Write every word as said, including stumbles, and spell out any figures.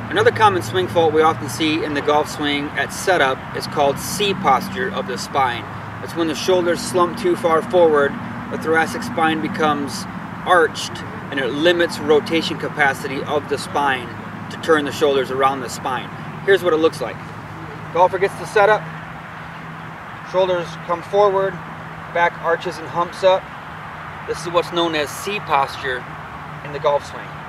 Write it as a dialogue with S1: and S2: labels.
S1: Another common swing fault we often see in the golf swing at setup is called C posture of the spine. It's when the shoulders slump too far forward, the thoracic spine becomes arched, and it limits rotation capacity of the spine to turn the shoulders around the spine. Here's what it looks like. Golfer gets the setup, shoulders come forward, back arches and humps up. This is what's known as C posture in the golf swing.